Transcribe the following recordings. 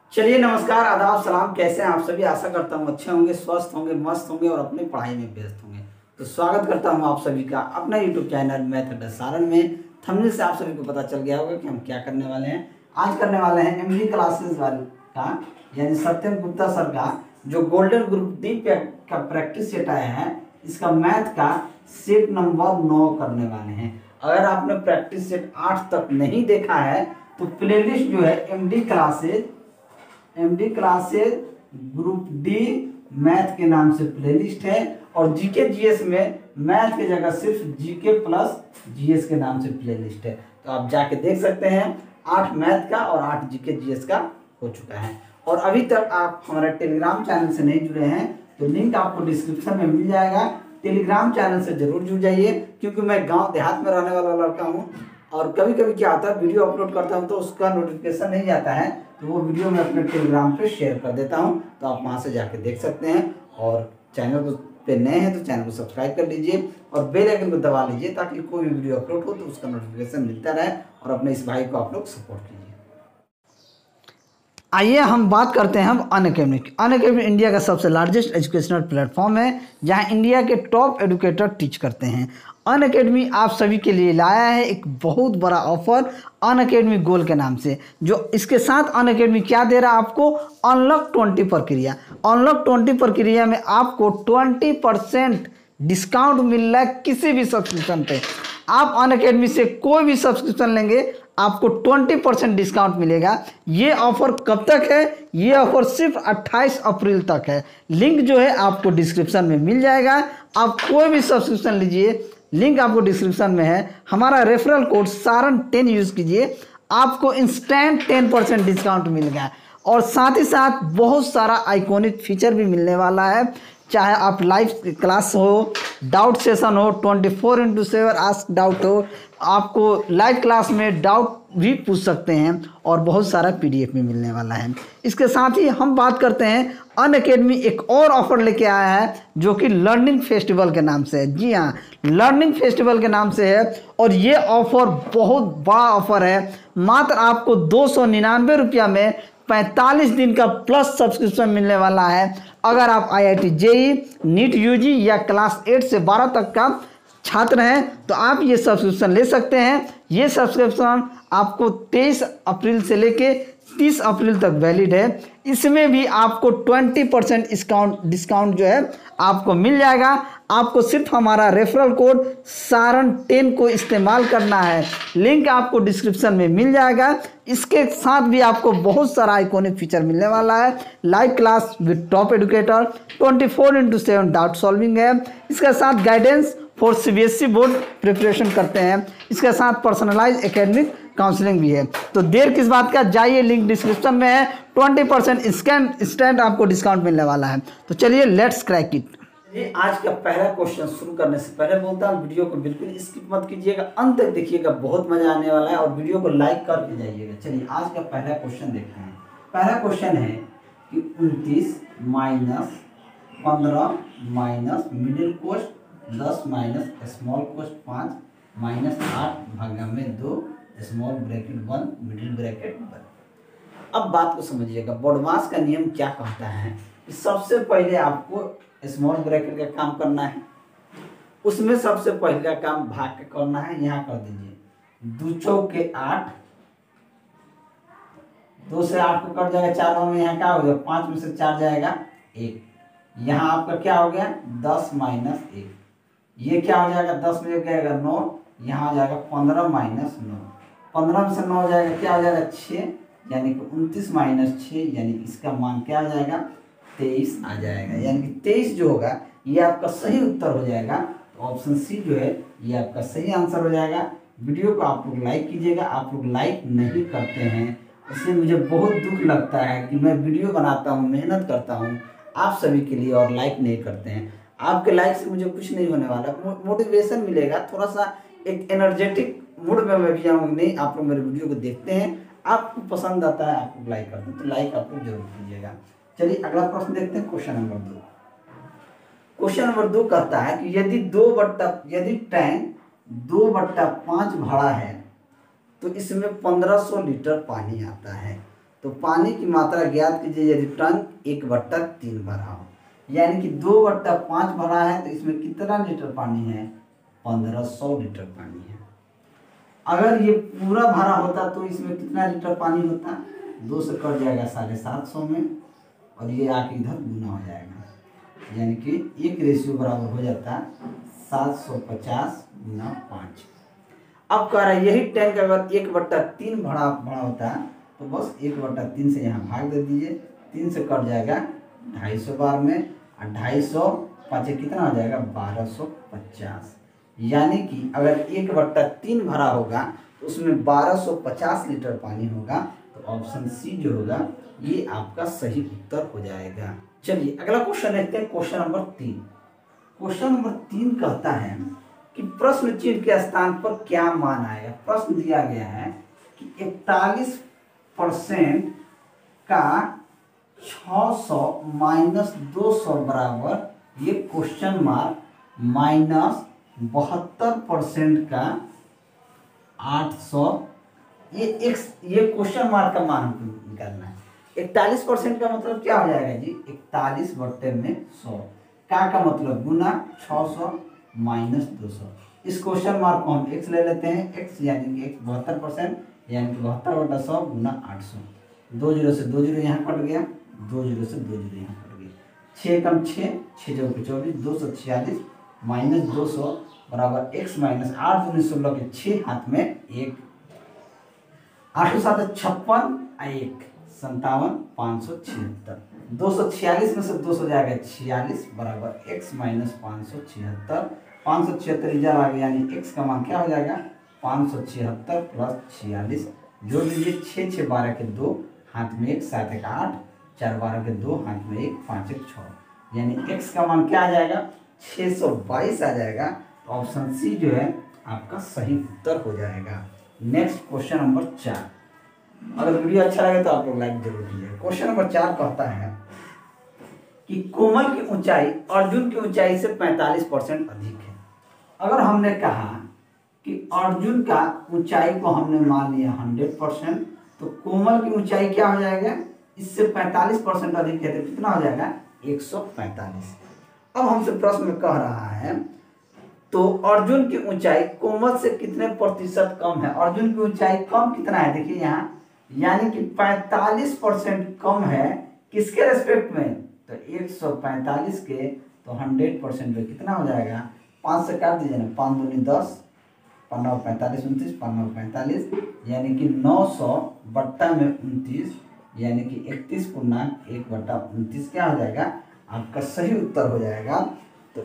चलिए नमस्कार, आदाब, सलाम। कैसे हैं आप सभी? आशा करता हूँ अच्छे होंगे, स्वस्थ होंगे, मस्त होंगे और अपनी पढ़ाई में व्यस्त होंगे। तो स्वागत करता हूँ आप सभी का अपना यूट्यूब चैनल मैथ अड्डा सारण में। थंबनेल से आप सभी को पता चल गया होगा कि हम क्या करने वाले हैं। आज करने वाले हैं एमडी क्लासेस वाले का, यानी सत्यम गुप्ता सर का जो गोल्डन ग्रुप डी का प्रैक्टिस सेट आया है, इसका मैथ का सेट नंबर 9 करने वाले हैं। अगर आपने प्रैक्टिस सेट 8 तक नहीं देखा है तो प्लेलिस्ट जो है MD classes group D math के नाम से प्लेलिस्ट है, और जीके जीएस में मैथ की जगह सिर्फ जीके प्लस जीएस के नाम से प्लेलिस्ट है। तो आप जाके देख सकते हैं। 8 मैथ का और 8 जीके जीएस का हो चुका है। और अभी तक आप हमारे टेलीग्राम चैनल से नहीं जुड़े हैं तो लिंक आपको डिस्क्रिप्शन में मिल जाएगा। टेलीग्राम चैनल से जरूर जुड़ जाइए, क्योंकि मैं गांव देहात में रहने वाला लड़का हूँ और कभी कभी क्या होता है, वीडियो अपलोड करता हूँ तो उसका नोटिफिकेशन नहीं जाता है, तो वो वीडियो मैं अपने टेलीग्राम पे शेयर कर देता हूँ, तो आप वहाँ से जाके देख सकते हैं। और चैनल को पे नए हैं तो चैनल को सब्सक्राइब कर लीजिए और बेल आइकन को दबा लीजिए, ताकि कोई भी वीडियो अपलोड हो तो उसका नोटिफिकेशन मिलता रहे और अपने इस भाई को आप लोग सपोर्ट कीजिए। आइए हम बात करते हैं हम अनअकैडमी इंडिया का सबसे लार्जेस्ट एजुकेशनल प्लेटफॉर्म है, जहां इंडिया के टॉप एडुकेटर टीच करते हैं। अनअकैडमी आप सभी के लिए लाया है एक बहुत बड़ा ऑफर अनअकैडमी गोल्ड के नाम से। जो इसके साथ अनअकैडमी क्या दे रहा है आपको, अनलॉक 20 प्रक्रिया। अनलॉक 20 प्रक्रिया में आपको 20% डिस्काउंट मिल रहा है किसी भी सब्सक्रिप्शन पे। आप अनअकैडमी से कोई भी सब्सक्रिप्शन लेंगे आपको 20% डिस्काउंट मिलेगा। ये ऑफर कब तक है? ये ऑफर सिर्फ 28 अप्रैल तक है। लिंक जो है आपको डिस्क्रिप्शन में मिल जाएगा। आप कोई भी सब्सक्रिप्शन लीजिए, लिंक आपको डिस्क्रिप्शन में है। हमारा रेफरल कोड सारण 10 यूज़ कीजिए, आपको इंस्टेंट 10% डिस्काउंट मिलेगा। और साथ ही साथ बहुत सारा आइकॉनिक फीचर भी मिलने वाला है। चाहे आप लाइव क्लास हो, डाउट सेशन हो, 24/7 आस्क डाउट हो, आपको लाइव क्लास में डाउट भी पूछ सकते हैं, और बहुत सारा पीडीएफ भी मिलने वाला है। इसके साथ ही हम बात करते हैं अनअकैडमी एक और ऑफर लेके आया है, जो कि लर्निंग फेस्टिवल के नाम से है। जी हाँ, लर्निंग फेस्टिवल के नाम से है, और ये ऑफर बहुत बड़ा ऑफर है। मात्र आपको 299 रुपया में 45 दिन का प्लस सब्सक्रिप्शन मिलने वाला है। अगर आप IIT JEE, नीट UG या क्लास 8 से 12 तक का छात्र हैं तो आप ये सब्सक्रिप्शन ले सकते हैं। ये सब्सक्रिप्शन आपको 23 अप्रैल से लेके 30 अप्रैल तक वैलिड है। इसमें भी आपको 20% डिस्काउंट जो है आपको मिल जाएगा। आपको सिर्फ हमारा रेफरल कोड सारण 10 को इस्तेमाल करना है। लिंक आपको डिस्क्रिप्शन में मिल जाएगा। इसके साथ भी आपको बहुत सारा आइकॉनिक फीचर मिलने वाला है। Live class with top educator, 24/7 doubt solving है। इसके साथ guidance for CBSE board preparation करते हैं। इसके साथ पर्सनलाइज एकेडमिक काउंसलिंग भी है। तो देर किस बात का, जाइए, लिंक डिस्क्रिप्शन में है। 20% इंस्टेंट आपको डिस्काउंट मिलने वाला है। तो चलिए लेट्स क्रैक इट। ये आज का पहला क्वेश्चन शुरू करने से पहले बोलता हूँ, वीडियो को बिल्कुल स्किप मत कीजिएगा, अंत तक देखिएगा, बहुत मजा आने वाला है, और वीडियो को लाइक करके जाइएगा। चलिए आज का पहला क्वेश्चन देखते हैं। पहला क्वेश्चन है कि 29 minus 15 minus middle coast 10 minus small coast 5 minus 8 भागा में 2 स्मॉल ब्रैकेट 1 मिडिल ब्रैकेट 1। अब बात को समझिएगा, बोडमास का नियम क्या कहता है कि सबसे पहले आपको स्मॉल ब्रैकेट का काम करना है। उसमें सबसे पहले का काम भाग के करना है। यहाँ कर दीजिए 2 चौके 8, 2 से 8 को कट जाएगा, 4 में यहाँ क्या हो गया, 5 में से 4 जाएगा 1। यहाँ आपका क्या हो गया 10 माइनस 1। ये क्या हो जाएगा, 10 में जाएगा 9, यहाँ हो जाएगा 15 माइनस 9। 15 में से 9 हो जाएगा, क्या हो जाएगा 6, यानी कि 29 माइनस 6, यानी इसका मान क्या आ जाएगा 23 आ जाएगा। यानी कि 23 जो होगा ये आपका सही उत्तर हो जाएगा। तो ऑप्शन सी जो है ये आपका सही आंसर हो जाएगा। वीडियो को आप लोग लाइक कीजिएगा। आप लोग लाइक नहीं करते हैं, इसलिए मुझे बहुत दुख लगता है कि मैं वीडियो बनाता हूँ, मेहनत करता हूँ आप सभी के लिए, और लाइक नहीं करते हैं। आपके लाइक से मुझे कुछ नहीं होने वाला, मोटिवेशन मिलेगा, थोड़ा सा एक एनर्जेटिक मूड में मैं भी आऊँगी। नहीं, आप लोग मेरे वीडियो को देखते हैं, आपको पसंद आता है, आप लोग लाइक करते हैं, तो लाइक आप लोग जरूर कीजिएगा। चलिए अगला प्रश्न देखते हैं, क्वेश्चन नंबर 2। क्वेश्चन नंबर 2 कहता है कि यदि टैंक 2/5 भरा है तो इसमें 1500 लीटर पानी आता है। तो पानी की मात्रा ज्ञात कीजिए यदि टंक 1/3 भरा हो, यानी कि 2/5 भरा है तो इसमें कितना लीटर पानी है? 1500 लीटर पानी है। अगर ये पूरा भरा होता तो इसमें कितना लीटर पानी होता? 2 से कट जाएगा 750 में, और ये आके इधर गुना हो जाएगा, यानी कि एक रेशियो बराबर हो जाता है 750 गुना 5। अब कह रहा है यही टैंक अगर 1/3 भरा होता है तो बस 1/3 से यहाँ भाग दे दीजिए, 3 से कट जाएगा 250 बार में, और 250 पाँच कितना हो जाएगा? 1250। यानी कि अगर 1/3 भरा होगा तो उसमें 1250 लीटर पानी होगा। तो ऑप्शन सी जो होगा ये आपका सही उत्तर हो जाएगा। चलिए अगला क्वेश्चन देखते हैं, क्वेश्चन नंबर 3। क्वेश्चन नंबर 3 कहता है कि प्रश्न चिन्ह के स्थान पर क्या मान आएगा। प्रश्न दिया गया है कि 41% का 600 माइनस 200 बराबर ये क्वेश्चन मार्क माइनस 72% का 800, ये क्वेश्चन मार्क का मान हमको निकालना है। 41% का मतलब क्या हो जाएगा जी? 41/100 का मतलब गुना 600 माइनस 200। इस क्वेश्चन मार्क को हम x ले लेते हैं, x यानी कि x 72%, यानी कि 72/100 गुना 800। 2 जीरो से 2 जीरो यहाँ कट गया, 2 जीरो से 2 जीरो यहाँ कट गया, 6 कम 6, 6 चौके 24, 246 माइनस 200 बराबर x माइनस 8 दूनी 16 के 6 हाथ में 1, 8 7 56, 1 57 576, 246 में से 200 जाएगा 46 बराबर x माइनस 576, 576 इधर आ गया, यानी x का मान क्या हो जाएगा? 576 प्लस 46, जोड़ लीजिए 6 6 12 के 2 हाथ में 1, 7 1 8, 4 12 के 2 हाथ में 1, 5 1 6, यानी x का मान क्या आ जाएगा? 622 आ जाएगा। तो ऑप्शन सी जो है आपका सही उत्तर हो जाएगा। Next question number 4। अगर वीडियो अच्छा लगे तो आप लोग लाइक जरूर कीजिए। क्वेश्चन नंबर 4 कहता है कि कोमल की ऊंचाई अर्जुन की ऊंचाई से 45% अधिक है। अगर हमने कहा कि अर्जुन का ऊंचाई को हमने मान लिया 100%, तो कोमल की ऊंचाई क्या हो जाएगा? इससे 45% अधिक है, तो कितना हो जाएगा? 145। अब हमसे प्रश्न में कह रहा है तो अर्जुन की ऊंचाई कोमल से कितने प्रतिशत कम है? अर्जुन की ऊंचाई कम कितना है? देखिए यहाँ, यानी कि 45% कम है किसके रेस्पेक्ट में? तो 145 के, तो 100% में कितना हो जाएगा? 5 से काट दीजिए ना, 5 दूनी 10, 5 45 29, 5 45, यानी कि 900 बट्टा में 29, यानी कि 31.1/29 क्या हो जाएगा? आपका सही उत्तर हो जाएगा। तो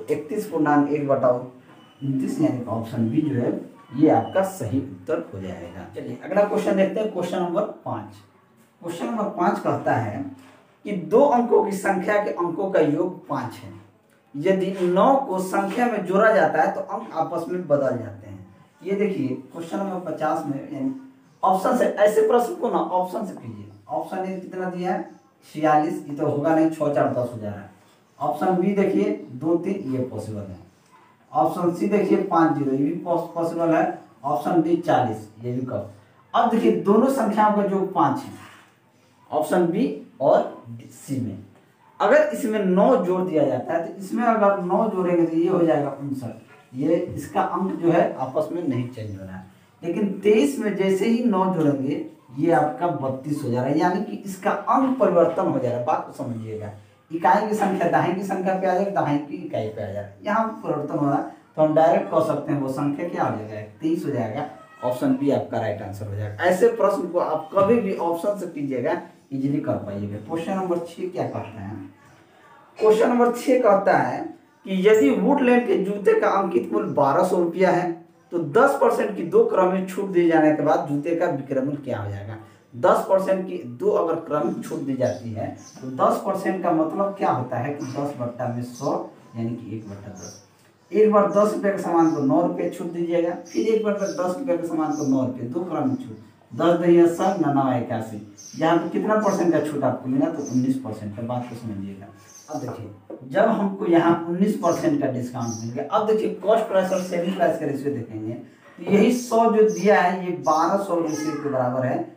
31.1/29 यानी कि ऑप्शन बी जो है ये आपका सही उत्तर हो जाएगा। चलिए अगला क्वेश्चन देखते हैं, क्वेश्चन नंबर 5। क्वेश्चन नंबर 5 कहता है कि 2 अंकों की संख्या के अंकों का योग 5 है। यदि 9 को संख्या में जोड़ा जाता है तो अंक आपस में बदल जाते हैं। ये देखिए क्वेश्चन नंबर 50 में, यानी ऑप्शन से ऐसे प्रश्न को ना ऑप्शन से कीजिए। ऑप्शन ए कितना दिया है? 46, ये तो होगा नहीं, 6 4 10 हो जा रहा है। ऑप्शन बी देखिए 2 3, ये पॉसिबल है। ऑप्शन सी देखिए 5 0, ये भी पॉसिबल है। ऑप्शन डी 40, ये भी कब। अब देखिए दोनों संख्याओं का जो 5 है ऑप्शन बी और सी में। अगर इसमें 9 जोड़ दिया जाता है तो इसमें अगर 9 जोड़ेंगे तो ये हो जाएगा 59। ये इसका अंक जो है आपस में नहीं चेंज हो रहा है। लेकिन 23 में जैसे ही 9 जोड़ेंगे ये आपका 32 हो जा रहा है, यानी कि इसका अंक परिवर्तन हो जा रहा है। बात को समझिएगा, इकाई की संख्या दाहिनी की संख्या पे आ जाएगी, दाहिनी की इकाई पे आ जाएगा, यहाँ परिवर्तन हो रहा है। तो हम डायरेक्ट कह सकते हैं वो संख्या क्या हो जाएगा? 23 हो जाएगा। ऑप्शन बी आपका राइट आंसर हो जाएगा। ऐसे प्रश्न को आप कभी भी ऑप्शन से कीजिएगा, इजीली कर पाइएगा। क्वेश्चन नंबर 6 क्या कहता है? क्वेश्चन नंबर 6 कहता है कि यदि वुडलैंड के जूते का अंकित मूल्य 1200 रुपया है तो 10% की 2 क्रमिक छूट दिए जाने के बाद जूते का विक्रय मूल्य क्या हो जाएगा? 10% की 2 अगर क्रमिक छूट दी जाती है तो 10% का मतलब क्या होता है कि 10/100 यानी कि 1/10। एक बार 10 रुपये के सामान को 9 रुपये छूट दीजिएगा, फिर एक बार 10 रुपये के सामान को 9 रुपये, 2 क्रमिक छूट, 10 दहिया 100 9 81। यहाँ पे कितना परसेंट का छूट आपको मिला? तो 19% का। बात को समझिएगा। अब देखिए जब हमको यहाँ 19% का डिस्काउंट मिल गया, अब देखिए कॉस्ट प्राइस और सेलिंग प्राइस का रेशियो देखेंगे तो यही 100 जो दिया है ये 1200 रेशियो के बराबर है,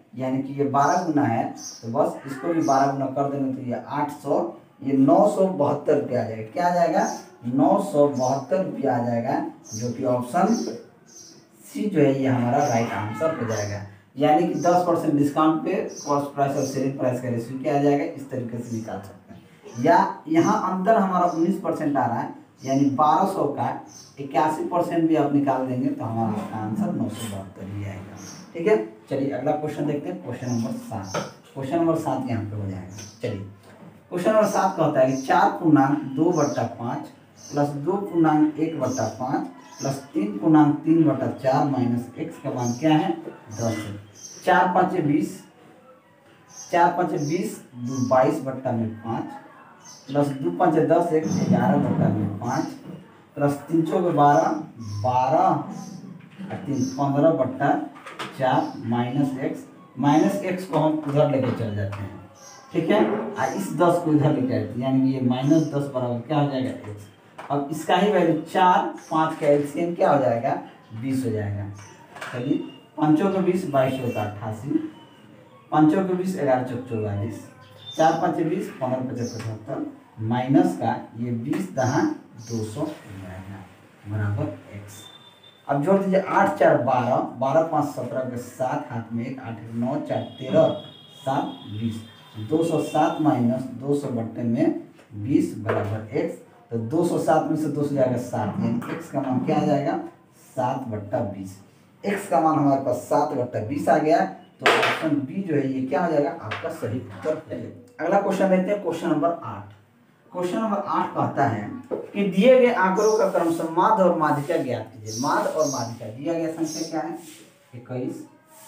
यानी कि ये 12 गुना है, तो बस इसको भी 12 गुना कर देंगे तो ये 800, ये 972 रुपया आ जाएगा। क्या आ जाएगा? 972 रुपया आ जाएगा, जो कि ऑप्शन सी जो है ये हमारा राइट आंसर हो जाएगा। यानी कि 10% डिस्काउंट पे कॉस्ट प्राइस और सेलिंग प्राइस का रेशियो क्या आ जाएगा, इस तरीके से निकाल सकते हैं। या यहाँ अंतर हमारा 19% आ रहा है, यानी 1200 का 81% भी आप निकाल देंगे तो हमारा आंसर 972 ही आएगा। ठीक है, चलिए अगला क्वेश्चन देखते हैं, क्वेश्चन नंबर 7। क्वेश्चन नंबर 7 यहाँ पे हो जाएगा। चलिए क्वेश्चन नंबर 7 का होता है कि 4.2/5 प्लस 2.1/5 प्लस 3.3/4 माइनस x का मान क्या है? 10 है। 4 5 20, 4 5 20, 22/5 प्लस 2 5 10, 1 11/5 प्लस 3 4 12, 12 और 3 15/4 माइनस x को हम उधर लेके चल जाते हैं। ठीक है, इस 10 को इधर लेके आते हैं, यानी ये -10 बराबर क्या हो जाएगा? x। अब इसका ही वैल्यू 4 5 का एलसीएम क्या हो जाएगा? 20 हो जाएगा। चलिए 5 को 20, 22 होता 88, 5 को 20, 11 चौक 44, 4 5 20, 15 55 75 माइनस का ये 20 दहा 200 हो जाएगा बराबर x। अब जोड़ दीजिए 8 4 12, 12 5 17 के 7 हाथ में 1, 8 9 4 13 7 20, 207 माइनस 200 बट्टे में 20 बराबर x। तो 207 में से 200 जाएगा 7, यानी x का मान क्या आ जाएगा? 7/20। x का मान हमारे पास 7/20 आ गया, तो ऑप्शन बी जो है ये क्या हो जाएगा? आपका सही उत्तर है। अगला क्वेश्चन देखते हैं, क्वेश्चन नंबर 8। क्वेश्चन नंबर 8 कहता है कि दिए गए आंकड़ों का क्रमशः माध्य और माध्यिका ज्ञात कीजिए। माध्य और माध्यिका दिया गया संख्या क्या है? 21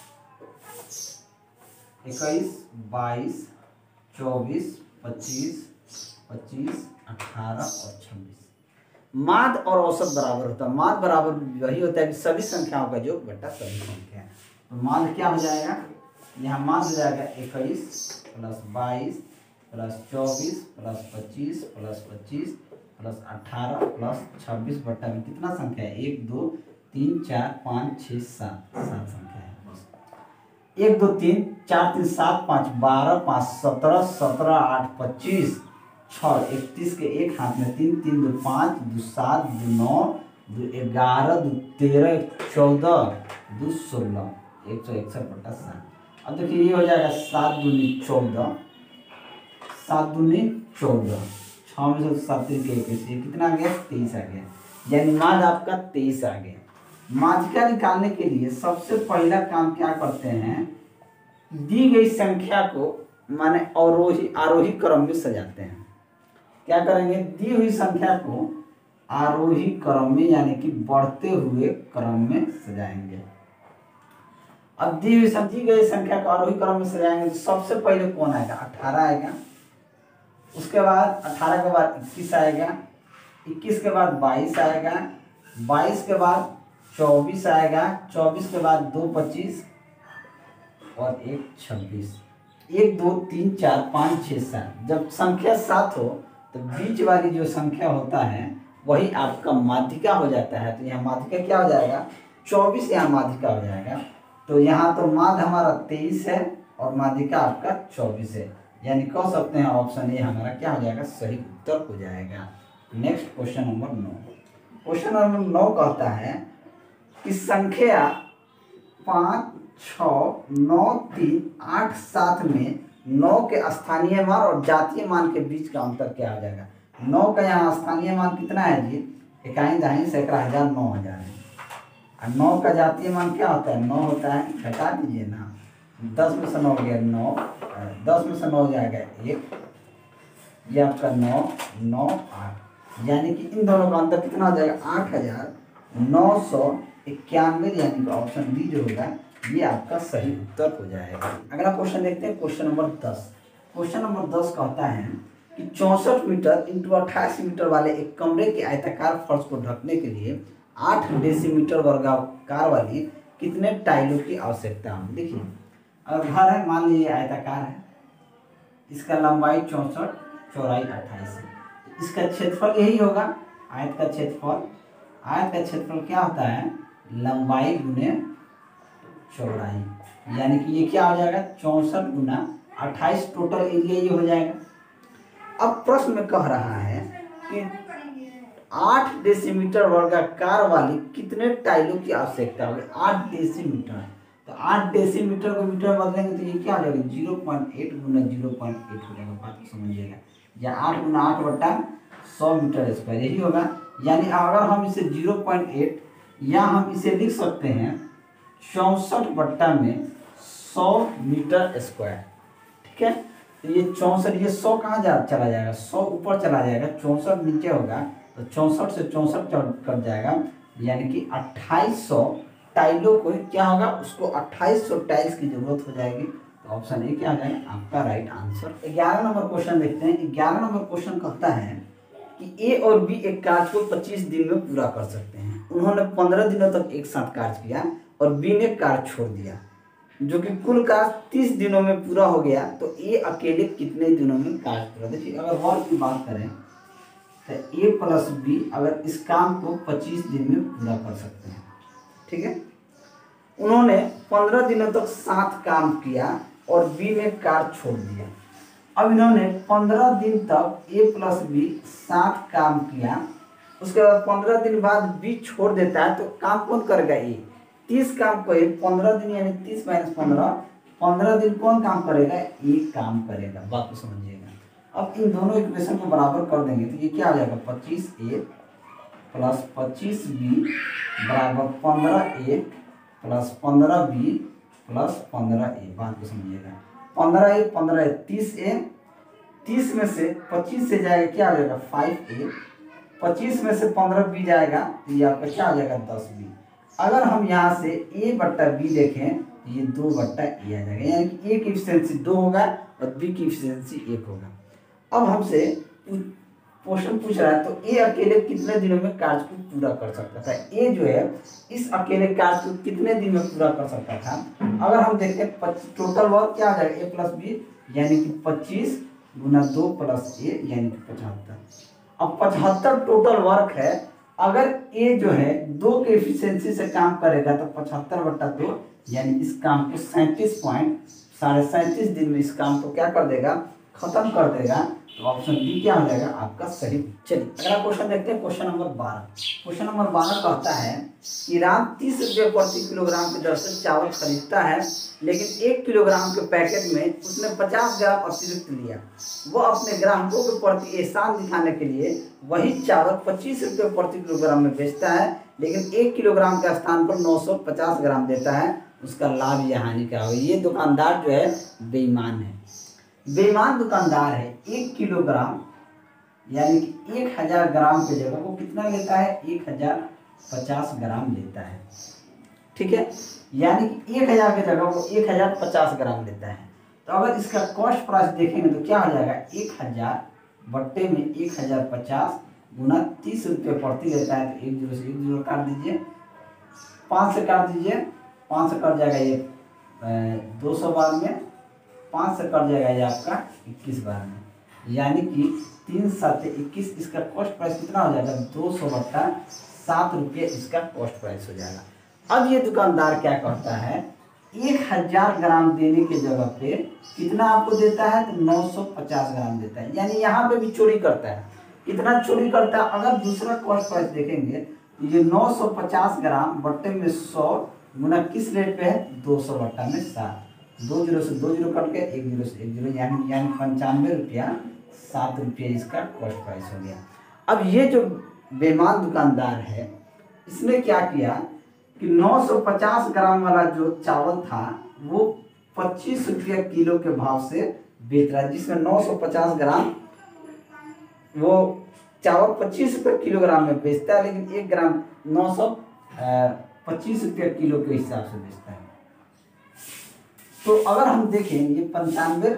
22 24 25 25 18 और 26। माध्य और औसत बराबर होता है। माध्य बराबर वही होता है कि सभी संख्याओं का योग बटा सभी संख्या। तो माध्य क्या हो जाएगा? यहाँ माध्य हो जाएगा 21 plus 22 plus 24 plus 25 plus 25 plus 18 plus 26 बट्टा में कितना संख्या है? 1 2 3 4 5 6 7 संख्या है। 1 2 3 4 3 7 5 12 5 17 17 8 25 6 31 के एक हाथ में 3 3 2 5 2 7 2 9 2 11 2 13 14 2 16 161/7। अब देखिए ये हो जाएगा 7 दूनी 14, 7 दूनी 14, 6 में से 7 के 21, ये कितना आ गया? 23 आ गया, यानी माध्य आपका 23 आ गया। माध्यिका निकालने के लिए सबसे पहला काम क्या करते हैं? दी गई संख्या को माने आरोही क्रम में सजाते हैं। क्या करेंगे? दी हुई संख्या को आरोही क्रम में यानी कि बढ़ते हुए क्रम में सजाएंगे। अब दी गई संख्या को आरोही क्रम में सजाएंगे तो सबसे पहले कौन आएगा? 18 आएगा, उसके बाद 18 के बाद 21 आएगा, 21 के बाद 22 आएगा, 22 के बाद 24 आएगा, 24 के बाद 2 25 और 1 26। 1 2 3 4 5 6 7। जब संख्या 7 हो तो बीच वाली जो संख्या होता है वही आपका माध्यिका हो जाता है। तो यहाँ माध्यिका क्या हो जाएगा? 24 यहाँ माध्यिका हो जाएगा। तो यहाँ तो माध्य हमारा 23 है और माध्यिका आपका 24 है, यानी कह सकते हैं ऑप्शन ए हमारा क्या हो जाएगा? सही उत्तर हो जाएगा। Next question number 9। Question number 9 कहता है कि संख्या 5 6 9 3 8 7 में 9 के स्थानीय मान और जातीय मान के बीच का अंतर क्या हो जाएगा? 9 का यहाँ स्थानीय मान कितना है जी? इकाई दहाई सैकड़ा हजार 9000 है। और 9 का जातीय मान क्या होता है? 9 होता है, घटा दीजिए ना, 10 में से 9 गया 9, 10 में से 9 जाएगा 1, ये आपका 9 9 8, यानी कि इन दोनों का अंतर कितना हो जाएगा? 8991, यानी कि ऑप्शन बी जो होगा ये आपका सही उत्तर हो जाएगा। अगला क्वेश्चन देखते हैं, क्वेश्चन नंबर 10। क्वेश्चन नंबर 10 कहता है कि 64 मीटर इंटू 28 मीटर वाले एक कमरे के आयताकार फर्श को ढकने के लिए 8 डेसीमीटर वर्गाकार वाली कितने टाइलों की आवश्यकता है? देखिए अगर घर है, मान लीजिए आयताकार है, इसका लंबाई 64 चौड़ाई 28 है, इसका क्षेत्रफल यही होगा आयत का क्षेत्रफल। आयत का क्षेत्रफल क्या होता है? लंबाई गुने चौड़ाई, यानी कि ये क्या हो जाएगा 64 गुना 28 टोटल एरिया ये हो जाएगा। अब प्रश्न में कह रहा है कि 8 डेसीमीटर वर्गाकार वाली कितने टाइलों की आवश्यकता होगी। 8 डेसीमीटर, तो 8 डेसीमीटर को मीटर में बदलेंगे तो ये क्या हो जाएगा 0.8 गुना 0.8 हो जाएगा। बात को समझिएगा, या 8 गुना 8 बट्टा 100 मीटर स्क्वायर यही होगा। यानी अगर हम इसे 0.8 या हम इसे लिख सकते हैं 64 बट्टा में 100 मीटर स्क्वायर। ठीक है, तो ये 64, ये 100 कहाँ चला जाएगा, 100 ऊपर चला जाएगा, 64 नीचे होगा, तो 64 से 64 कट जाएगा, यानी कि 2800 टाइलों को क्या होगा, उसको 2800 टाइल्स की जरूरत हो जाएगी। तो ऑप्शन ए क्या हो जाएगा आपका राइट आंसर। 11 नंबर क्वेश्चन देखते हैं। 11 नंबर क्वेश्चन कहता है कि ए और बी एक कार्य को 25 दिन में पूरा कर सकते हैं। उन्होंने 15 दिनों तक एक साथ कार्य किया और बी ने कार्य छोड़ दिया, जो कि कुल कार्य 30 दिनों में पूरा हो गया, तो ए अकेले कितने दिनों में कार्य पूरा। देखिए अगर वर्क की बात करें तो ए प्लस बी अगर इस काम को 25 दिन में पूरा कर सकते हैं। ठीक है, उन्होंने 15 दिनों तक साथ काम किया और बी ने कार्य छोड़ दिया। अब इन्होंने 15 दिन तक ए प्लस बी साथ काम किया, उसके बाद 15 दिन बाद बी छोड़ देता है, तो काम कौन करेगा ए। 30 काम को 15 दिन यानी 30 माइनस 15 दिन कौन काम करेगा, एक काम करेगा। बात को समझिएगा। अब इन दोनों इक्वेशन को बराबर कर देंगे तो ये क्या आ जाएगा 25a प्लस 25b बराबर 15a plus 15b plus 15a। बात को समझिएगा, 15a 15a 30a, 30 में से 25 से जाएगा क्या आ जाएगा 5a, 25 में से 15b जाएगा तो ये आपका क्या आ जाएगा 10b। अगर हम यहाँ से a बट्टा b देखें तो ये 2 बट्टा a आ जाएगा, यानी कि a की एफिशिएंसी 2 होगा और b की एफिशिएंसी 1 होगा। अब हमसे क्वेश्चन पूछ रहा है तो ए अकेले कितने दिनों में कार्य को पूरा कर सकता था। ए जो है इस अकेले कार्य को कितने दिन में पूरा कर सकता था। अगर हम देखें टोटल वर्क क्या आ जाएगा ए प्लस बी, यानी कि 25 गुना 2 प्लस ए यानी कि 75। अब 75 टोटल वर्क है। अगर ए जो है 2 के एफिशिएंसी से काम करेगा तो 75 बट्टा 2 यानी इस काम को 37.37 दिन में इस काम को क्या कर देगा, खत्म कर देगा। तो ऑप्शन बी क्या हो जाएगा आपका सही। चलिए अगला क्वेश्चन देखते हैं, क्वेश्चन नंबर 12। क्वेश्चन नंबर 12 कहता है कि राम 30 रुपये प्रति किलोग्राम की दर से चावल खरीदता है, लेकिन 1 किलोग्राम के पैकेट में उसने 50 ग्राम अतिरिक्त लिया। वह अपने ग्राहकों के प्रति एहसान दिखाने के लिए वही चावल 25 रुपये प्रति किलोग्राम में बेचता है, लेकिन 1 किलोग्राम के स्थान पर 950 ग्राम देता है। उसका लाभ या हानि क्या होगा। ये दुकानदार जो है बेईमान है, बेईमान दुकानदार है। 1 किलोग्राम यानी कि 1000 ग्राम की जगह वो कितना लेता है 1050 ग्राम लेता है। ठीक है, यानी कि 1000 की जगह वो 1050 ग्राम लेता है। तो अगर इसका कॉस्ट प्राइस देखेंगे तो क्या हो जाएगा 1000 बट्टे में 1050 गुना 30 रुपये प्रति लेता है। तो 1 0 से 1 0 काट दीजिए, 5 से काट दीजिए, 5 से कट जाएगा ये 200 बार में, 5 से कट जाएगा ये आपका 21 बार में, यानी कि 3 7 21। इसका कॉस्ट प्राइस कितना हो जाएगा 200 बट्टा 7 रुपये इसका कॉस्ट प्राइस हो जाएगा। अब ये दुकानदार क्या करता है 1000 ग्राम देने के जगह पे कितना आपको देता है तो 950 ग्राम देता है, यानी यहाँ पे भी चोरी करता है। कितना चोरी करता है, अगर दूसरा कॉस्ट प्राइस देखेंगे ये 950 ग्राम बट्टे में 100 गुना किस रेट पे है 200 बट्टा में 7, 2 0 से 2 0 कट के 1 0 से 1 0 यानी 95 रुपया 7 रुपये इसका कॉस्ट प्राइस हो गया। अब ये जो बेईमान दुकानदार है इसने क्या किया कि 950 ग्राम वाला जो चावल था वो 25 रुपये किलो के भाव से बेच रहा है, जिसमें 950 ग्राम वो चावल 25 रुपये किलोग्राम में बेचता है, लेकिन 1 ग्राम 925 रुपये किलो के हिसाब से बेचता है। तो अगर हम देखें ये 95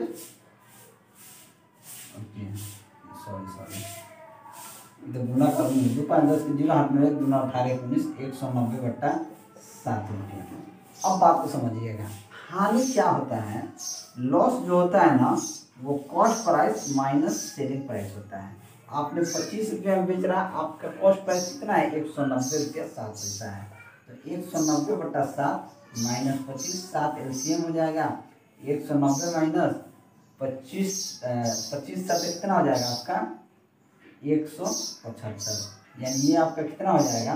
तो गुना कर 2 5 10 के 0 हाथ में 1 2 18 19 190 बट्टा 7 रुपये। अब बात को समझिएगा, हानि क्या होता है। लॉस जो होता है ना वो cost price minus selling price होता है। आपने 25 रुपये में बेच रहा, आपका कॉस्ट प्राइस कितना है 190 रुपया 7 पैसा है। तो 190 बट्टा 7 -25, 7 LCM हो जाएगा, 190 माइनस 25, 25 7 कितना हो जाएगा आपका 175, यानी ये आपका कितना हो जाएगा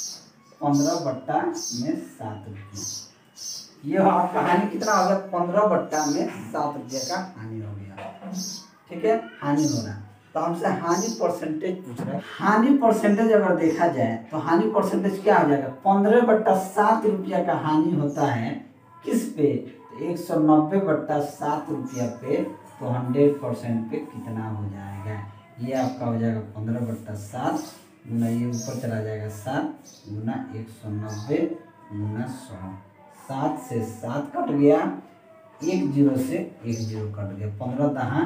15/7 रुपये। ये आपका हानि कितना हो गया 15/7 रुपये का हानि हो गया। ठीक है, हानि होना। तो हमसे हानि परसेंटेज पूछ रहा है। हानि परसेंटेज अगर देखा जाए तो हानि परसेंटेज क्या हो जाएगा 15/7 रुपया का हानि होता है किस पे, तो 190/7 रुपया पे, तो 100% पे कितना हो जाएगा, ये आपका हो जाएगा 15/7 गुना ये ऊपर चला जाएगा 7 गुना 190 गुना 100, 7 से 7 कट गया, 1 0 से 1 0 कट गया, 15 दहा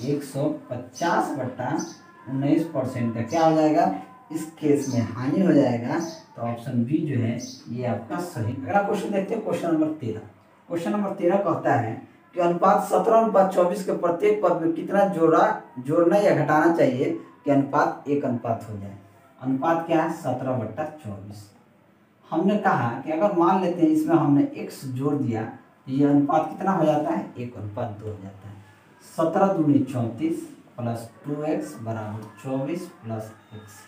150/19% का क्या हो जाएगा, इस केस में हानि हो जाएगा। तो ऑप्शन बी जो है ये आपका सही। अगला क्वेश्चन देखते हैं, क्वेश्चन नंबर 13। क्वेश्चन नंबर 13 कहता है कि अनुपात 17:24 के प्रत्येक पद में कितना जोड़ना या घटाना चाहिए कि अनुपात 1 हो जाए। अनुपात क्या है 17/24। हमने कहा कि अगर मान लेते हैं इसमें हमने x जोड़ दिया तो ये अनुपात कितना हो जाता है 1:2 हो जाता है। 17 दूनी 34 प्लस 2x बराबर 24 प्लस x,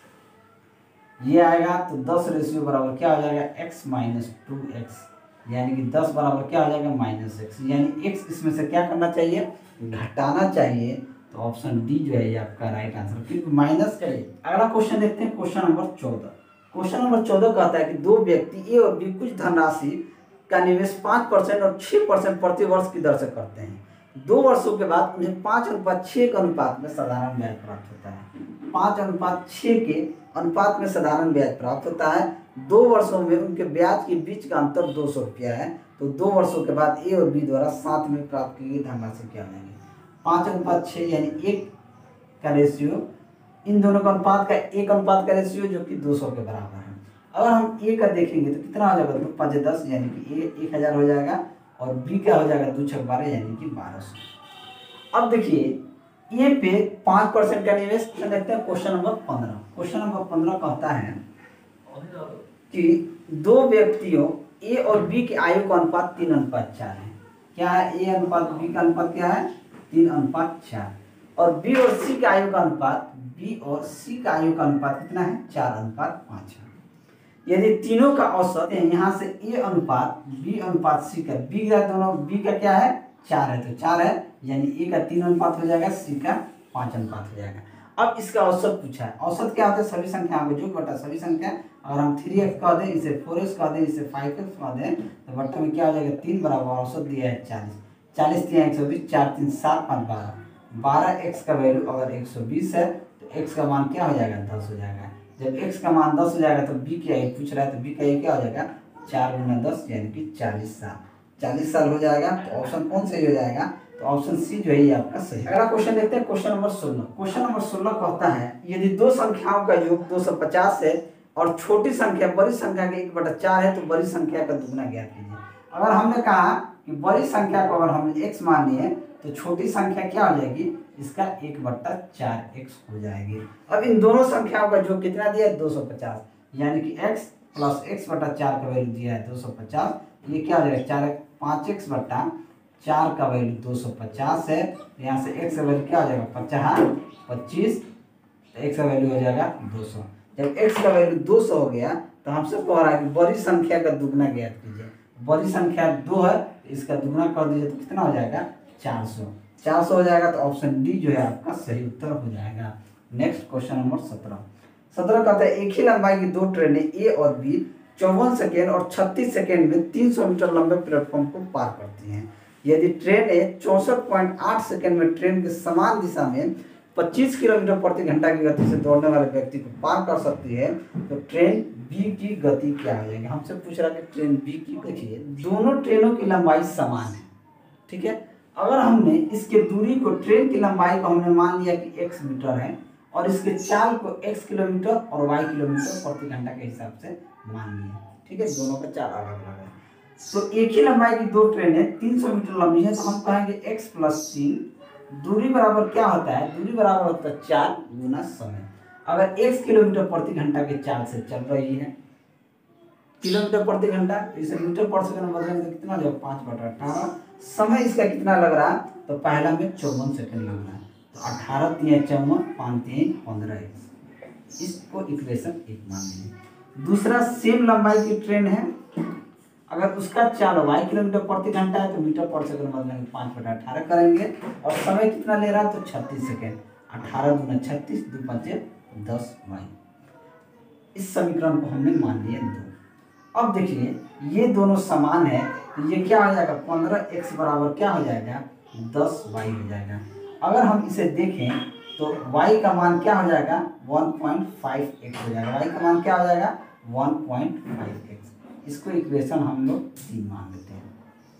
ये आएगा तो 10 रेशियो बराबर क्या हो जाएगा x माइनस 2x, यानी कि 10 बराबर क्या हो जाएगा -x, यानी x इसमें से क्या करना चाहिए घटाना चाहिए। तो ऑप्शन डी जो है ये आपका राइट आंसर, क्योंकि माइनस करिए। अगला क्वेश्चन देखते हैं, क्वेश्चन नंबर 14। क्वेश्चन नंबर 14 कहता है कि दो व्यक्ति ए और बी कुछ धनराशि का निवेश 5% और 6% प्रति वर्ष की दर से करते हैं। 2 वर्षों के बाद उन्हें 5:6 के अनुपात में साधारण ब्याज प्राप्त होता है। 5:6 के अनुपात में साधारण ब्याज प्राप्त होता है। 2 वर्षों में उनके ब्याज के बीच का अंतर 200 रुपया है। तो 2 वर्षों के बाद ए और बी द्वारा साथ में प्राप्त की गई धनराशि क्या हो जाएगी 5:6 यानी 1 का रेशियो, इन दोनों का अनुपात का 1 का रेशियो जो कि 200 के बराबर है। अगर हम ए का देखेंगे तो कितना हो जाएगा 2 5 10 यानी कि ए 1000 हो जाएगा और बी क्या हो जाएगा 2 6 12 यानी कि 1200। अब देखिए ए पे 5% का निवेश देखते हैं। Question number 15। क्वेश्चन नंबर 15 कहता है कि दो व्यक्तियों ए और बी के आयु का अनुपात 3:4 है। क्या है ए अनुपात बी का अनुपात क्या है 3:4, और बी और सी का आयु का अनुपात कितना है 4:5 है। यदि तीनों का औसत है यहाँ से ए अनुपात बी अनुपात सी का, बी का दोनों बी का क्या है 4 है तो 4 है, यानी ए का 3 हो जाएगा, सी का 5 हो जाएगा। अब इसका औसत पूछा है। औसत क्या होता है सभी संख्याओं को जोड़ बटा सभी संख्या। अगर हम 3x कह दें, इसे 4x कह दें, इसे 5x कह दें, तो बट्टे में क्या हो जाएगा 3 बराबर औसत दिया है 40, 40 3 120, 4 3 7 5 12, 12x का वैल्यू अगर 120 है तो x का मान क्या हो जाएगा 10 हो जाएगा। जब x का मान 10 हो जाएगा तो b की आयु पूछ रहा है, तो b का आयु क्या हो जाएगा 4 × 10 यानी कि 40 साल, 40 साल हो जाएगा। तो ऑप्शन कौन सही हो जाएगा, तो ऑप्शन सी जो है ये आपका सही। अगला क्वेश्चन देखते हैं, क्वेश्चन नंबर 16। क्वेश्चन नंबर 16 कहता है यदि दो संख्याओं का योग 250 है और छोटी संख्या बड़ी संख्या के 1/4 है तो बड़ी संख्या का दुगना ज्ञात कीजिए। अगर हमने कहा कि बड़ी संख्या को अगर हमने x मान लिए तो छोटी संख्या क्या हो जाएगी इसका 1/4x हो जाएगी। अब इन दोनों संख्याओं का योग कितना दिया है 250, यानी कि x प्लस x/4 का वैल्यू दिया है 250, ये क्या हो जाएगा 5x/4 का वैल्यू 250 है। यहाँ से x का वैल्यू क्या हो जाएगा 25, तो x का वैल्यू हो जाएगा 200। जब x का वैल्यू 200 हो गया तो हमसे कह रहा है कि बड़ी संख्या का दुगना ज्ञात कीजिए। बड़ी संख्या 2 है तो इसका दुगना कर दीजिए तो कितना हो जाएगा 400 हो जाएगा। तो ऑप्शन डी जो है आपका सही उत्तर हो जाएगा। नेक्स्ट क्वेश्चन नंबर 17 कहता है एक ही लंबाई की दो ट्रेनें ए और बी 54 सेकेंड और 36 सेकेंड में 300 मीटर लंबे प्लेटफॉर्म को पार करती हैं। यदि ट्रेनें 64.8 सेकेंड में ट्रेन के समान दिशा में 25 किलोमीटर प्रति घंटा की गति से दौड़ने वाले व्यक्ति को पार कर सकती है तो ट्रेन बी की गति क्या हो जाएगी। हमसे पूछ रहा है कि ट्रेन बी की, देखिए दोनों ट्रेनों की लंबाई समान है, ठीक है। अगर हमने इसके दूरी को ट्रेन की लंबाई को हमने मान लिया कि x मीटर है और इसके चाल को x किलोमीटर और y किलोमीटर प्रति घंटा के हिसाब से मान लिया, ठीक है। दोनों का चाल अलग अलग है। तो एक ही लंबाई की दो ट्रेनें 300 मीटर लंबी है तो हम कहेंगे x + 3 दूरी बराबर क्या होता है, दूरी बराबर होता है 4 गुना समय। अगर x किलोमीटर प्रति घंटा के चाल से चल रही है किलोमीटर प्रति घंटा, इसे मीटर पर सेकंड में बदलेंगे तो कितना जो 5/18। समय इसका कितना लग रहा है, तो पहला में 54 सेकंड लग रहा है, तो 18 × 54 5 × 15 इसको इक्वेशन 1 मान लीजिए। दूसरा सेम लंबाई की ट्रेन है, अगर उसका चाल y किलोमीटर प्रति घंटा है तो मीटर पर सेकंड बदलेंगे 5/18 करेंगे, और समय कितना ले रहा है तो 36 सेकंड, 18 दूना 36 2 5 10 y। इस समीकरण को हमने मान लिया 2। अब देखिए ये दोनों समान है, तो ये क्या हो जाएगा 15x बराबर क्या हो जाएगा 10y हो जाएगा। अगर हम इसे देखें तो y का मान क्या हो जाएगा 1.5x हो जाएगा, y का मान क्या हो जाएगा 1.5x। इसको इक्वेशन हम लोग 3 मान लेते हैं।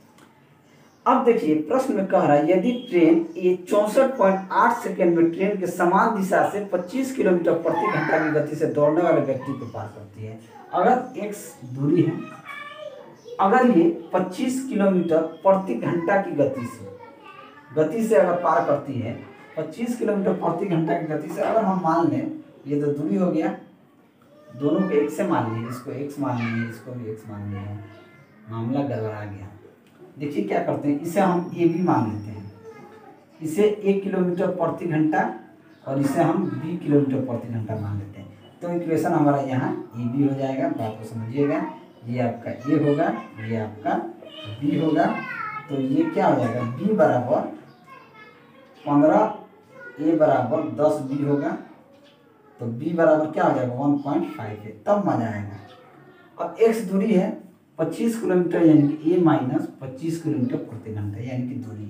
अब देखिए प्रश्न में कह रहा है यदि ट्रेन ये 64.8 सेकंड में ट्रेन के समान दिशा से 25 किलोमीटर प्रति घंटा की गति से दौड़ने वाले व्यक्ति को पार करती है। अगर x दूरी है, अगर ये 25 किलोमीटर प्रति घंटा की गति से अगर पार करती है, 25 किलोमीटर प्रति घंटा की गति से अगर हम मान लें, ये तो दूरी हो गया, दोनों को x से मान लीजिए, इसको x मान लीजिए, इसको भी x मान लीजिए, मामला गड़बड़ा गया। देखिए क्या करते हैं, इसे हम a भी मान लेते हैं, इसे 1 किलोमीटर प्रति घंटा और इसे हम 20 किलोमीटर प्रति घंटा मान लेते हैं, तो इक्वेशन हमारा यहाँ ए बी हो जाएगा। बात को समझिएगा, ये आपका ए होगा, ये आपका बी होगा, तो ये क्या हो जाएगा बी बराबर 15 ए बराबर 10 बी होगा, तो बी बराबर क्या हो जाएगा 1.5 है, तब मजा आएगा। अब x दूरी है 25 किलोमीटर यानी कि a माइनस 25 किलोमीटर प्रति घंटा यानी कि दूरी,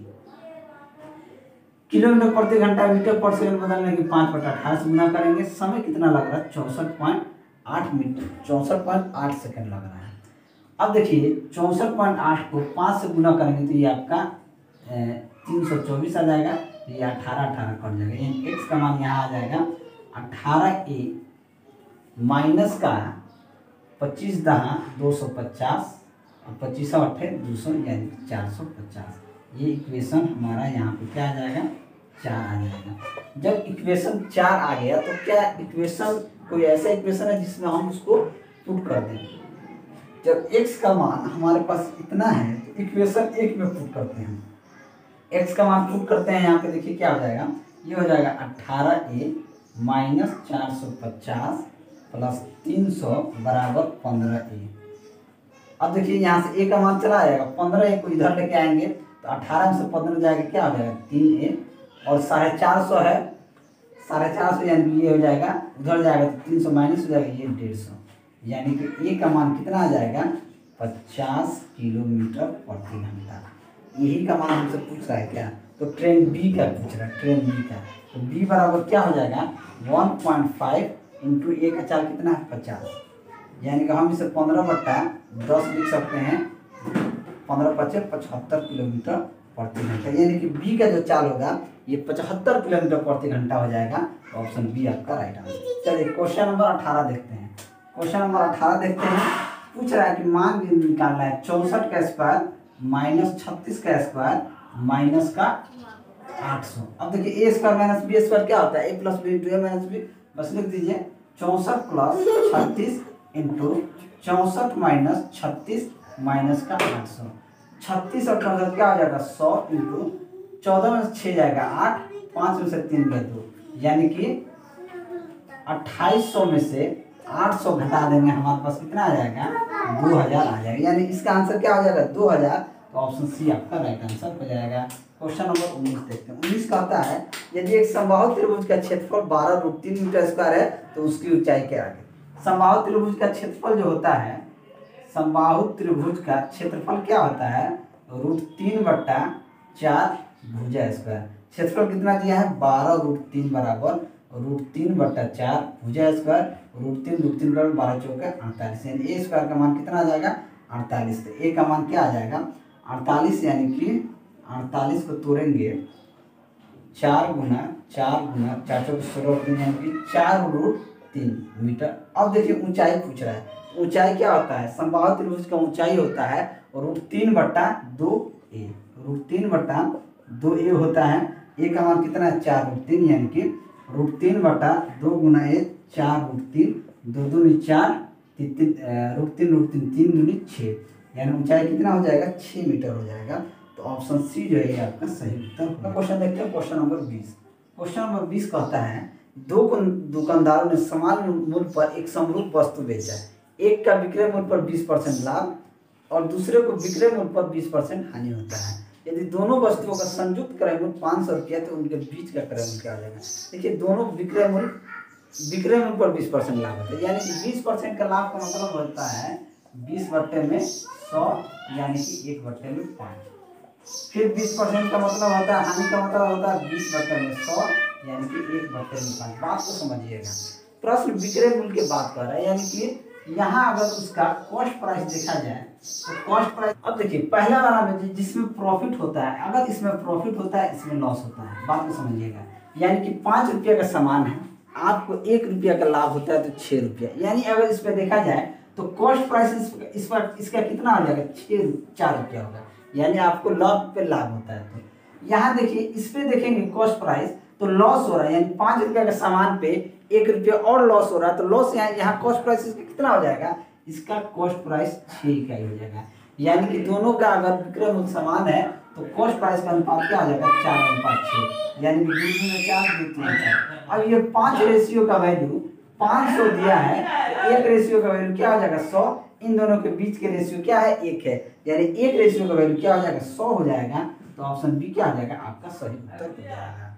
किलोमीटर प्रति घंटा मीटर पर सेकंड बदलने की 5/18 से गुना करेंगे। समय कितना लग रहा है 64.8 मिनट 64.8 सेकंड लग रहा है। अब देखिए 64.8 को 5 से गुना करेंगे तो ये आपका 324 आ जाएगा, ये 18 कट जाएगा, यानी x का मान यहाँ आ जाएगा 18a माइनस का 25 दहा 250 और 25 अट्ठे 200 यानी 450। ये इक्वेशन हमारा यहाँ पे क्या आ जाएगा 4 आ जाएगा। जब इक्वेशन 4 आ गया तो क्या इक्वेशन कोई ऐसा इक्वेशन है जिसमें हम उसको पुट कर दें। जब x का मान हमारे पास इतना है तो इक्वेशन 1 में पुट करते हैं, x का मान पुट करते हैं, यहाँ पे देखिए क्या हो जाएगा, ये हो जाएगा 18a माइनस 450 प्लस 300 बराबर 15a। अब देखिए यहाँ से a का मान चला जाएगा, 15a को इधर लेके आएंगे तो 18 में से 15 जाएगा क्या हो जाएगा 3a, और 450 है 450 यानी ये हो जाएगा, उधर जाएगा तो 300 माइनस हो जाएगा, ये 150, यानी कि a का मान कितना आ जाएगा 50 किलोमीटर प्रति घंटा। यही का मान हमसे पूछ रहा है क्या, तो ट्रेन बी का पूछ रहा है, ट्रेन बी का, तो बी बराबर क्या हो जाएगा 1.5 इंटू ए का चाल कितना है 50, यानी कि हम इसे 15/10 लिख सकते हैं, 15×5 = 75 किलोमीटर प्रति घंटा, यानी कि बी का जो चाल होगा ये 75 किलोमीटर प्रति घंटा हो जाएगा। तो ऑप्शन बी आपका राइट आंसर। चलिए क्वेश्चन नंबर 18 देखते हैं। क्वेश्चन नंबर 18 देखते हैं, पूछ रहा है कि मान निकालना है 64 का स्क्वायर माइनस 36 का स्क्वायर माइनस का 800। अब देखिए A square minus B square क्या होता है, A plus B into A minus B, बस लिख दीजिए 64 प्लस 36 इंटू 64 माइनस 36 माइनस का 800। 36 और 64 क्या हो जाएगा 100 इंटू 14 में से 6 जाएगा 8, 5 में से 3 गए 2, यानी कि 2800 में से 800 घटा देंगे, हमारे पास कितना आ जाएगा 2000 आ जाएगा, यानी इसका आंसर क्या हो जाएगा 2000। तो ऑप्शन सी आपका राइट आंसर हो जाएगा। क्वेश्चन नंबर 19 देखते हैं। 19 कहता है यदि एक समबाहु त्रिभुज का क्षेत्रफल 12√3 मीटर स्क्वायर है तो उसकी ऊंचाई क्या है। समबाहु त्रिभुज का क्षेत्रफल जो होता है, समबाहु त्रिभुज का क्षेत्रफल क्या होता है √3/4 भुजा स्क्वायर। क्षेत्रफल कितना दिया है 12√3 बराबर √3/4 भुजा स्क्वायर, √3 बराबर 12 चौके 48, यानी ए स्क्वायर का मान कितना आ जाएगा 48। तो ए का मान क्या आ जाएगा 48, यानी कि 48 को तोड़ेंगे 4 गुना 4 चौके 16 यानी कि 4√3 मीटर। अब देखिए ऊंचाई पूछ रहा है, ऊंचाई क्या होता है समबाहु त्रिभुज का ऊंचाई होता है √3/2a, √3/2a होता है। ए का मान कितना है 4√3, यानी कि √3/2 गुना ए 4√3, 2 दूनी 4 √3 3 दूनी 6, यानी ऊंचाई कितना हो जाएगा 6 मीटर हो जाएगा। तो ऑप्शन सी जो है ये आपका सही उत्तर होगा। क्वेश्चन देखते हैं क्वेश्चन नंबर 20। क्वेश्चन नंबर 20 कहता है दो दुकानदारों ने समान मूल्य पर एक समरूप वस्तु बेचा है, एक का विक्रय मूल्य पर 20% लाभ और दूसरे को विक्रय मूल्य पर 20% हानि होता है। यदि दोनों वस्तुओं का संयुक्त क्रय मूल्य 500 रुपया तो उनके बीच का क्रय मूल्य क्या हो जाएगा। देखिए दोनों विक्रय मूल्य पर 20% लाभ होता है, यानी कि 20% का लाभ का मतलब होता है 20/100 यानी कि 1/5। फिर 20% का मतलब होता है हानि का मतलब होता है 20/100 यानी कि 1/5। बात को समझिएगा, प्रश्न विक्रय मूल्य की बात कर रहा है, यानी कि यहाँ अगर उसका कॉस्ट प्राइस देखा जाए तो कॉस्ट प्राइस, अब देखिए पहला वाला में जिसमें प्रॉफिट होता है, अगर इसमें प्रॉफिट होता है इसमें लॉस होता है। बात को समझिएगा, यानी कि 5 रुपये का सामान है, आपको 1 रुपया का लाभ होता है तो 6 रुपया, यानी अगर इस पर देखा जाए तो कॉस्ट प्राइस इसका कितना हो जाएगा 4 रुपया होगा, यानी आपको लाभ पे लाभ होता है। तो यहाँ देखिए इस पे देखेंगे कॉस्ट प्राइस तो लॉस हो रहा है, यानी 5 रुपया का सामान पे 1 रुपया और लॉस हो रहा है, तो लॉस यहाँ कॉस्ट प्राइस इसका कितना हो जाएगा, इसका कॉस्ट प्राइस 6 इकाई हो जाएगा। यानी कि दोनों का अगर विक्रय मूल्य समान है तो कॉस्ट प्राइस का अनुपात क्या हो जाएगा 4/6, यानी कि 2/4 अब ये 5 रेशियो का वैल्यू 500 दिया है, 1 रेशियो का वैल्यू क्या हो जाएगा 100, इन दोनों के बीच के रेशियो क्या है 1 है, यानी 1 रेशियो का वैल्यू क्या हो जाएगा 100 हो जाएगा। तो ऑप्शन बी क्या हो जाएगा आपका सही उत्तर हो जाएगा।